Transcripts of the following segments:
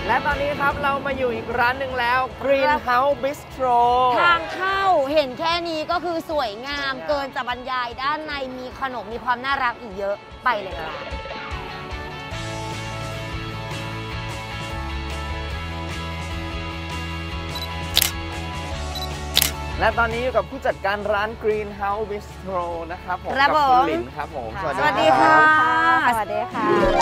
และตอนนี้ครับเรามาอยู่อีกร้านหนึ่งแล้ว Greenhouse Bistro ทางเข้าเห็นแค่นี้ก็คือสวยงามเกินจะบรรยายด้านในมีขนมมีความน่ารักอีกเยอะไปเลยค่ะและตอนนี้อยู่กับผู้จัดการร้าน Greenhouse Bistro นะครับผมครับกัผมคุณหลินครับผมสวัสดีค่ะสวัสดีค่ะ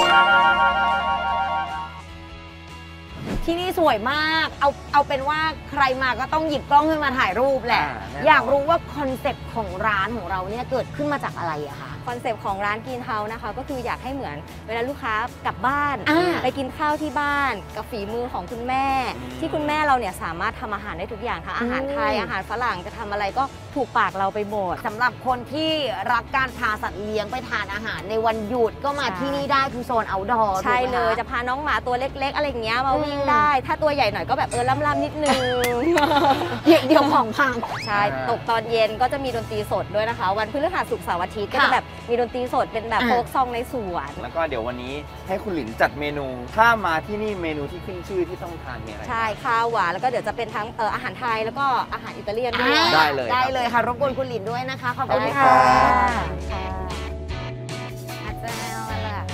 ที่นี่สวยมากเอาเป็นว่าใครมาก็ต้องหยิบกล้องขึ้นมาถ่ายรูปแหละ อยากรู้ว่าคอนเซ็ปต์ของร้านของเราเนี่ยเกิดขึ้นมาจากอะไรอะคะคอนเซปต์ของร้านกินเฮาส์นะคะก็คืออยากให้เหมือนเวลาลูกค้ากลับบ้านอ่าไปกินข้าวที่บ้านกับฝีมือของคุณแม่ ที่คุณแม่เราเนี่ยสามารถทำอาหารได้ทุกอย่างทั้งอาหารไทยอาหารฝรั่งจะทำอะไรก็ถูกปากเราไปหมดสำหรับคนที่รักการพาสัตว์เลี้ยงไปทานอาหารในวันหยุดก็มาใช่ที่นี่ได้คือโซนเอาท์ดอร์ใช่เลยจะพาน้องหมาตัวเล็กๆ อะไรอย่างเงี้ยมาวิ่งได้ ถ้าตัวใหญ่หน่อยก็แบบล่ำๆนิดนึงเดี๋ยวของพังใช่ตกตอนเย็นก็จะมีดนตรีสดด้วยนะคะ วันพฤหัสศุกร์เสาร์อาทิตย์ก็จะแบบมีดนตรีสดเป็นแบบโฟกซองในสวนแล้วก็เดี๋ยววันนี้ให้คุณหลินจัดเมนู ถ้ามาที่นี่เมนูที่ขึ้นชื่อที่ต้องทานมีอะไรใช่ข้าวหวานแล้วก็เดี๋ยวจะเป็นทั้งอาหารไทยแล้วก็อาหารอิตาเลียนด้วยได้เลยได้เลยค่ะรบกวนคุณหลินด้วยนะคะขอบคุณได้ค่ะค่ะอาจารย์อะไรล่ะ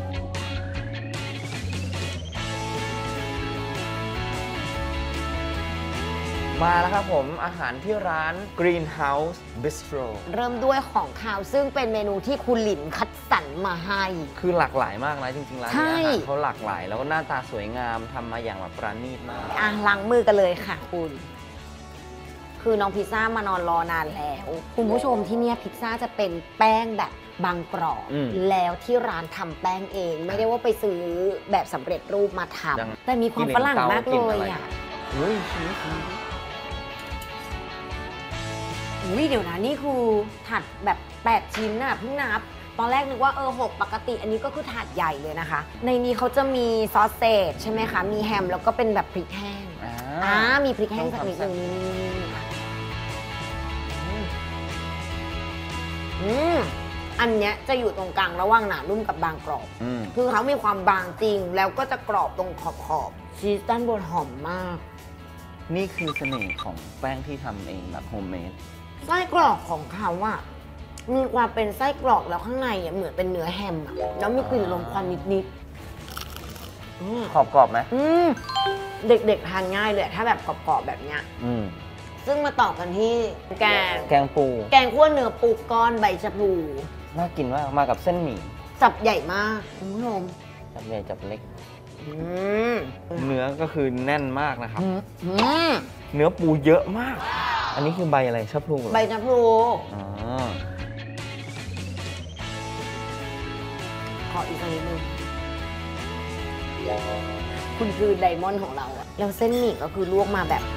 มาแล้วครับผมอาหารที่ร้าน Greenhouse Bistro เริ่มด้วยของคาวซึ่งเป็นเมนูที่คุณหลินคัดสรรมาให้คือหลากหลายมากนะจริงๆร้านใช่นี้อาหารเขาหลากหลายแล้วก็หน้าตาสวยงามทำมาอย่างแบบประณีตมากล้างมือกันเลยค่ะคุณ คือน้องพิซซ่ามานอนรอนานแล้ว คุณผู้ชมที่เนี่ยพิซซ่าจะเป็นแป้งแบบบางกรอบ แล้วที่ร้านทำแป้งเอง ไม่ได้ว่าไปซื้อแบบสำเร็จรูปมาทำแต่มีความฝรั่งมากเลยอ่ะเฮ้ยชีสอุ้ยเดี๋ยวนะนี่คือถาดแบบ8ชิ้นน่ะเพิ่งนับ ตอนแรกนึกว่า6ปกติอันนี้ก็คือถาดใหญ่เลยนะคะ ในนี้เขาจะมีซอสเซจใช่ไหมคะ มีแฮมแล้วก็เป็นแบบพริกแห้งมีพริกแห้งสักนิดนึงอันเนี้ยจะอยู่ตรงกลางระหว่างหนานุ่มกับบางกรอบ คือเขามีความบางจริง แล้วก็จะกรอบตรงขอบชีสด้านบนหอมมากนี่คือเสน่ห์ของแป้งที่ทำเองแบบโฮมเมดไส้กรอกของเขาอะมีความเป็นไส้กรอกแล้วข้างในอะเหมือนเป็นเนื้อแฮมอะแล้วมีกลิ่นลมควันนิดๆขอบกรอบไหมเด็กๆทานง่ายเลยถ้าแบบกรอบๆแบบเนี้ยซึ่งมาต่อกันที่แกงปูแกงคั่วเนื้อปูก้อนใบชะพูน่ากินมากมากับเส้นหมี่จับใหญ่มากคุณผู้ชมจับใหญ่จับเล็กอืมเนื้อก็คือแน่นมากนะครับอืมเนื้อปูเยอะมาก อันนี้คือใบอะไรชะพลูเหรอใบชะพลูอ๋อขออีกสักนิดนึงคุณคือไดมอนด์ของเราอะแล้วเส้นหมี่ก็คือลวกมาแบบ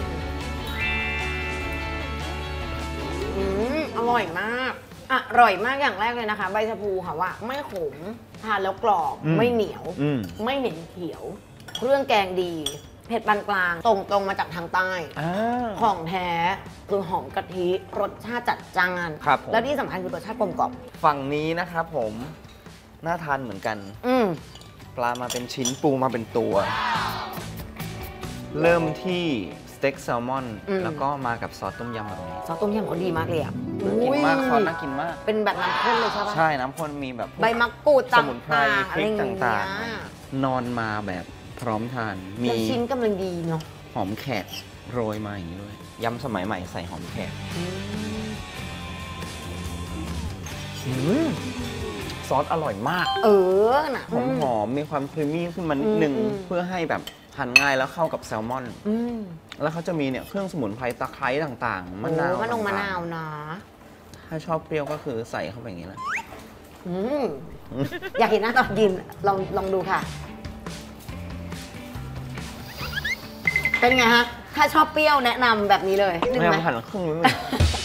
อร่อยมากอร่อยมากอย่างแรกเลยนะคะ ใบชะพูค่ะว่าไม่ขมทานแล้วกรอบไม่เหนียวไม่เหม็นเขียว เครื่องแกงดีเผ็ดปานกลางตรงมาจากทางใต้ของแท้คือหอมกะทิรสชาติจัดจ้านครับผมแล้วที่สำคัญคือรสชาติกลมกล่อมฝั่งนี้นะครับผมน่าทานเหมือนกัน ปลามาเป็นชิ้นปูมาเป็นตัว เริ่มที่สเต็กแซลมอนแล้วก็มากับซอสต้มยำแบบนี้ซอสต้มยำเขาดีมากเลยอ่ะน่ากินมากซอสน่ากินมากเป็นแบบน้ำข้นเลยใช่ปะใช่น้ำข้นมีแบบพวกใบมะกรูดสมุนไพรต่างๆพริกอะไรอย่ต่างเยๆ นอนมาแบบพร้อมทาน มีแล้วชิ้นกำลังดีเนาะหอมแขกโรยมาอย่างนี้ด้วยยำสมัยใหม่ใส่หอมแขกซอสอร่อยมากน่ะหอมมีความครีมมี่ขึ้นมานิดนึงเพื่อให้แบบทานง่ายแล้วเข้ากับแซลมอนแล้วเขาจะมีเนี่ยเครื่องสมุนไพรตะไคร้ต่างๆมะนาวมะนาวนะถ้าชอบเปรี้ยวก็คือใส่เข้าไปอย่างนี้แหละอยากเห็นหน้าตอนกินลองดูค่ะ เป็นไงฮะ ถ้าชอบเปรี้ยวแนะนำแบบนี้เลยนึกไม่ไหมเอาหั่นครึ่งนิดนึง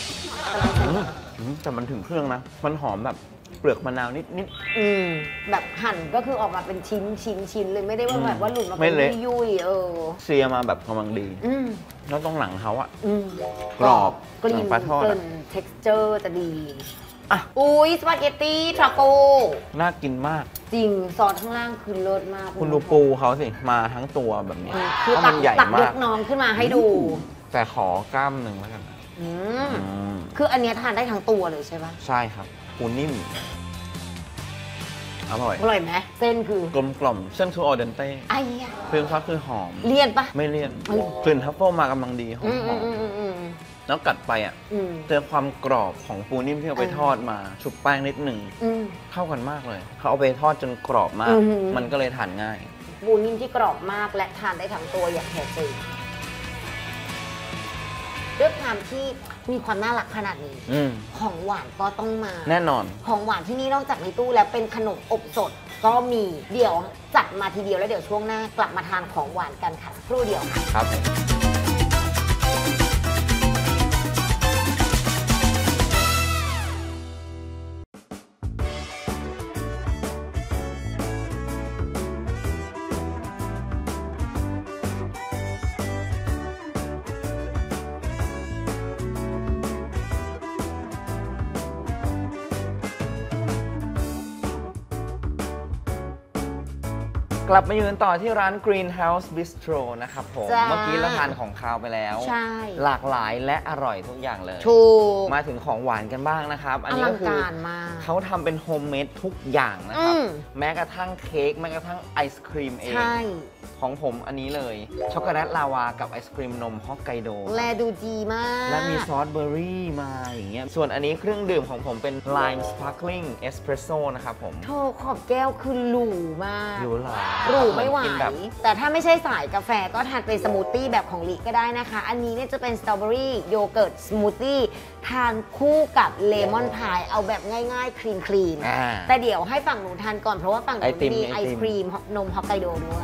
แต่มันถึงเครื่องนะ มันหอมแบบเปลือกมะนาวนิดแบบหั่นก็คือออกมาเป็นชิ้นเลยไม่ได้ว่าแบบว่าหลุดมาไม่เป็นเละยุ่ยๆเซียมาแบบกำลังดี แล้วตรงหลังเขาอะ กรอบกลิ่นปลาทอด texture จะดีอุ้ยสปาเกตตี้ทรัฟเฟิลน่ากินมากจริงซอสข้างล่างคือเลิศมากคุณดูปูเขาสิมาทั้งตัวแบบนี้คือเพราะตัมักนใหญ่ตักยมากกน้องขึ้นมาให้ดูแต่ขอกล้ามหนึ่งแล้วกันอืมคืออันเนี้ยทานได้ทั้งตัวเลยใช่ปะใช่ครับปูนิ่มอร่อยอร่อยไหมเส้นคือกลมกล่อมเส้นคือออเดนเต้ไอ้ยะครีมซอสคือหอมเลี่ยนปะไม่เลี่ยนอืมกลิ่นทัฟเฟิลมากำลังดีหออืมมหอือมมอืมอืมแล้วกัดไปอ่ะอืมเจอความกรอบของปูนิ่มที่เอาไปทอดมา ชุบแป้งนิดหนึ่งอืมเข้ากันมากเลย เขาเอาไปทอดจนกรอบมากอือหือมันก็เลยทานง่ายปูนิ่มที่กรอบมากและทานได้ทั้งตัวอย่างแท้จริงด้วยความที่มีความน่ารักขนาดนี้อืมของหวานก็ต้องมาแน่นอนของหวานที่นี่นอกจากในตู้แล้วเป็นขนมอบสดก็มีเดี๋ยวจัดมาทีเดียวแล้วเดี๋ยวช่วงหน้ากลับมาทานของหวานกันค่ะสักครู่เดียวค่ะครับ กลับมายืนต่อที่ร้าน Greenhouse Bistro นะครับผมจ้าเมื่อกี้เราทานของคาวไปแล้วใช่หลากหลายและอร่อยทุกอย่างเลยถูกมาถึงของหวานกันบ้างนะครับ อันอนี้ลัก็งคือการมากเขาทำเป็นโฮมเมดทุกอย่างนะครับอืมแม้กระทั่งเค้กแม้กระทั่งไอศครีมเองใช่ของผมอันนี้เลย ช็อกโกแลตลาวากับไอศครีมนมฮอกไกโดแลดูดีมากและมีซอสเบอร์รี่มาอย่างเงี้ย ส่วนอันนี้เครื่องดื่มของผมเป็น Lime Sparkling Espresso นะครับผมโธ่ขอบแก้วคือหรูมากหรูหราหรูไม่ไหวกินแบบแต่ถ้าไม่ใช่สายกาแฟก็ทานเป็นสมูทตี้แบบของลิก็ได้นะคะ อันนี้เนี่ยจะเป็นสตรอเบอรี่โยเกิร์ตสมูทตี้ทานคู่กับเลมอนพายเอาแบบง่ายๆ คลีนอ่าๆแต่เดี๋ยวให้ฝั่งหนูทานก่อนเพราะว่าฝั่งหนูไอติมมีไอไอติศมครีมนมฮอกไกโดด้วย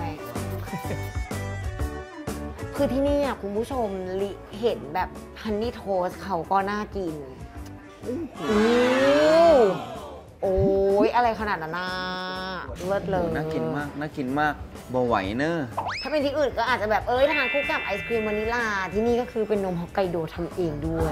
คือที่นี่คุณผู้ชมลิเห็นแบบฮันนี่โทสเขาก็น่ากินโอ้ยอะไรขนาดนั้นน่ะเลิศเลยน่ากินมาก น่ากินมากบ่ไหวเนอะถ้าเป็นที่อื่นก็อาจจะแบบทานคู่กับไอศครีมวานิลลาที่นี่ก็คือเป็นนมฮอกไกโดทำเองด้วย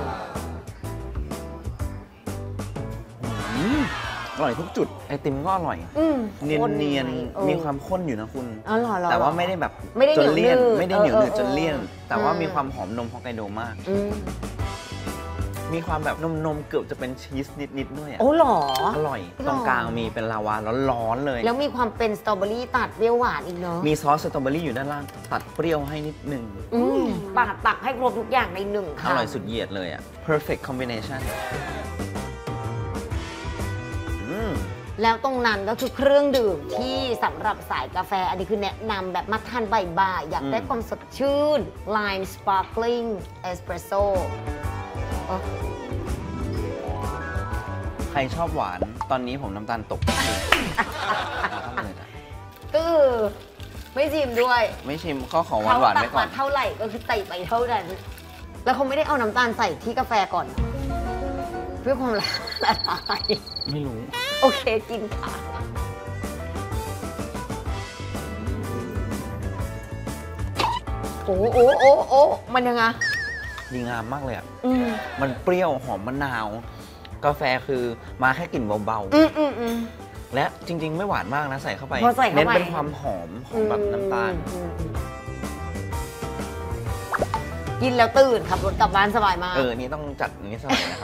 อร่อยทุกจุด ไอติมก็อร่อย เนียนข้เนียนไหมีความข้นอยู่นะคุณอ๋อเหรอเหรอแต่ว่าไม่ได้แบบไม่ได้จนเลี่ยนเหนียวหนืดไม่ได้เหนียวหนืดเออจนเลี่ยนเออแต่ว่าอืมมีความหอมนมฮอกไกโดมากอืมมีความแบบนมเกือบจะเป็นชีสนิดๆด้วยอะโอ้เหรออร่อยหรอตรงกลางมีเป็นลาวาร้อนๆเลยแล้วมีความเป็นสตรอเบอรี่ตัดเปรี้ยวหวานอีกเนาะมีซอสสตรอเบอรี่อยู่ด้านล่าง ตัดเปรี้ยวให้นิดนึงปาดตักให้ครบทุกอย่างในหนึ่งอค่ะร่อยสุดเหยียดเลยอ่ะ perfect combination แล้วตรงนั้นก็คือเครื่องดื่มที่สำหรับสายกาแฟ อันนี้คือแนะนำแบบมาทานบ่ายๆอยากได้ความสดชื่น Lime Sparkling Espresso ใครชอบหวาน ตอนนี้ผมน้ำตาลตกก็คือไม่ชิมด้วยไม่ชิมก็ขอหวานๆตัไว้ก่อนมาเท่าไหร่ก็คือใส่ไปเท่านั้น แล้วเขาไม่ได้เอาน้ำตาลใส่ที่กาแฟก่อน เพื่อความละลายไม่รู้โอเคกินค่ะ โอ้โอ้โอ้โอ้มันยังไงดีงามมากเลยอ่ะอืมมันเปรี้ยวหอมมะนาว กาแฟคือมาแค่กลิ่นเบาอืมๆ และจริง ๆ ไม่หวานมากนะใส่เข้าไปพอใส่เข้าไปเน้นเป็นความหอมของแบบน้ำตาลกินแล้วตื่นขับรถกลับบ้านสบายมากนี่ต้องจัดอันนี้สมัยนะครับ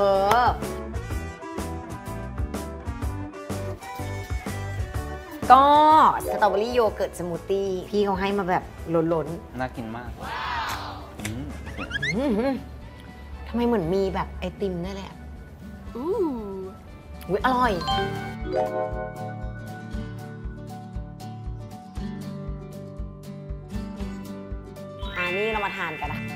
ก็สตรอเบอรี่โยเกิร์ตสมูทตี้พี่เขาให้มาแบบล้นน่ากินมากอืมๆทำไมเหมือนมีแบบไอติมด้วยแหละอุ๊ยอร่อย นี่เรามาทานกันนะ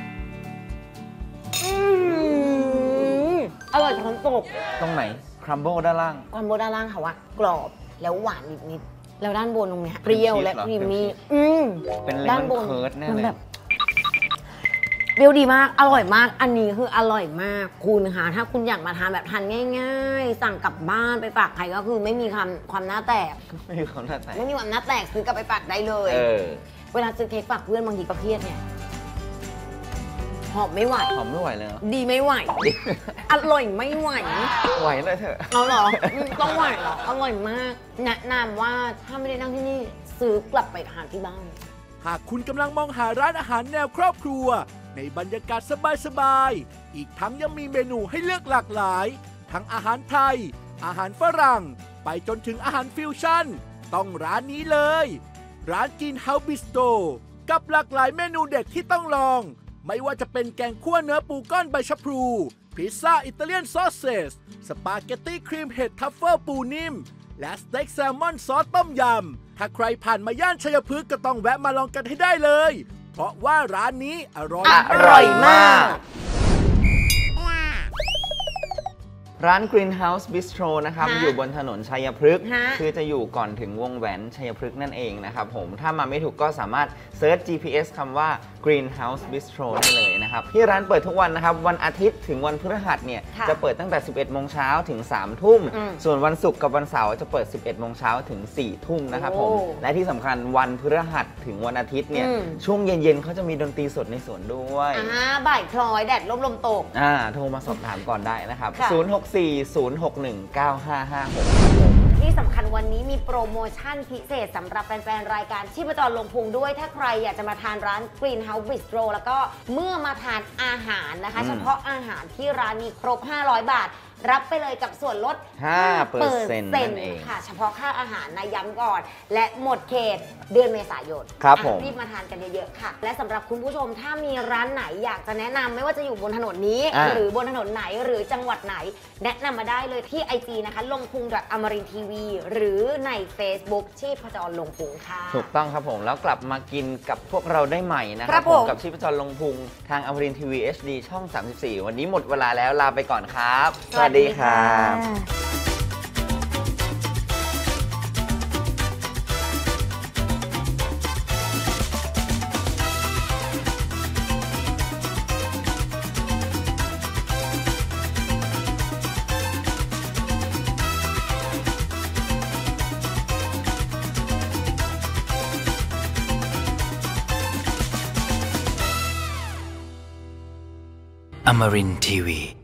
อร่อยทั้งตกตรงไหน ครัมเบิลด้านล่างความโบด้านล่างค่ะว่ากรอบแล้วหวานนิดๆแล้วด้านบนตรงเนี้ยเปรี้ยวและครีมมี่เป็นเลด้านมบอนนเคิร์ดแน่มันเลยแบบเปรี้ยวดีมาก อร่อยมาก อันนี้คืออร่อยมาก คุณคะถ้าคุณอยากมาทานแบบทานง่ายๆ สั่งกลับบ้านไปฝากใครก็คือไม่มีความหน้าแตกไม่มีความน่าแตกไม่มีความหน้าแตกซื้อกลับไปฝากได้เลย เวลาซื้อเค้กฝากเพื่อนบางทีก็เครียดเนี่ยหอมไม่ไหวหอมไม่ไหวเลยเหรอดีไม่ไหว อร่อยไม่ไหวไหวเลยเถอะเอาเหรอต้องไหวเหรอ อร่อยมาก แนะนำว่าถ้าไม่ได้นั่งที่นี่ซื้อกลับไปทานที่บ้านหากคุณกำลังมองหาร้านอาหารแนวครอบครัว ในบรรยากาศสบายๆ อีกทั้งยังมีเมนูให้เลือกหลากหลาย ทั้งอาหารไทย อาหารฝรั่ง ไปจนถึงอาหารฟิวชั่น ต้องร้านนี้เลย ร้านกินเฮาบิสโตกับหลากหลายเมนูเด็ดที่ต้องลอง ไม่ว่าจะเป็นแกงคั่วเนื้อปูก้อนใบชะพลู พิซซ่าอิตาเลียนซอสเซส สปาเกตตี้ครีมเห็ดทัฟเฟิลปูนิ่ม และสเต็กแซลมอนซอสต้มยำ ถ้าใครผ่านมาย่านชัยพฤกษ์ก็ต้องแวะมาลองกันให้ได้เลย เพราะว่าร้านนี้อร่อยอร่อยมากร้าน Greenhouse Bistro นะครับฮะอยู่บนถนนชัยพฤกษ์ฮะคือจะอยู่ก่อนถึงวงแหวนชัยพฤกษ์นั่นเองนะครับผมถ้ามาไม่ถูกก็สามารถเซิร์ช GPS คำว่า Greenhouse Bistro ได้เลยนะครับที่ร้านเปิดทุกวันนะครับวันอาทิตย์ถึงวันพฤหัสเนี่ยค่ะจะเปิดตั้งแต่ 11 โมงเช้าถึง 3 ทุ่มอืมส่วนวันศุกร์กับวันเสาร์จะเปิด 11 โมงเช้าถึง 4 ทุ่มนะครับผมโอ้และที่สำคัญวันพฤหัสถึงวันอาทิตย์เนี่ยอืมช่วงเย็นๆเขาจะมีดนตรีสดในสวนด้วยบ่ายคล้อยแดดร่มลมตกโทรมาสอบถามก่อนได้นะครับค่ะ 064-061-9556 ที่สำคัญวันนี้มีโปรโมชั่นพิเศษสำหรับแฟนๆ รายการชีพจรลงพุงด้วย ถ้าใครอยากจะมาทานร้าน Greenhouse Bistro แล้วก็เมื่อมาทานอาหารนะคะ เฉพาะอาหารที่ร้านมีครบ 500 บาท รับไปเลยกับส่วนลด 5% นั่นเองค่ะ เฉพาะค่าอาหารนะย้ำก่อน และหมดเขตเดือนเมษายนครับผมรีบมาทานกันเยอะๆค่ะ และสำหรับคุณผู้ชมถ้ามีร้านไหนอยากจะแนะนำไม่ว่าจะอยู่บนถนนนี้ หรือบนถนนไหนหรือจังหวัดไหน แนะนำมาได้เลยที่ IG นะคะลงพุงอมรินทีวีหรือใน Facebook ชีพจรลงพุงค่ะถูกต้องครับผมแล้วกลับมากินกับพวกเราได้ใหม่นะคครัรับบผมกับชีพจรลงพุงทางอมรินทีวี HD ช่อง 34 วันนี้หมดเวลาแล้วลาไปก่อนครับ สวัสดีครับ Amarin Tiwi.